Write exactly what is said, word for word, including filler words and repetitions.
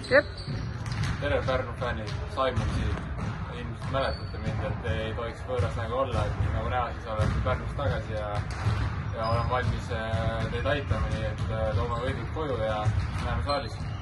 Jep. tere Pärnu fännid, Saimon siin. Ilmselt mäletate mind, et ei tohiks võõras nagu olla, et nagu näha, siis olen Pärnus tagasi ja, ja olen valmis teid aitama, nii et toome võidud koju ja näeme saalis.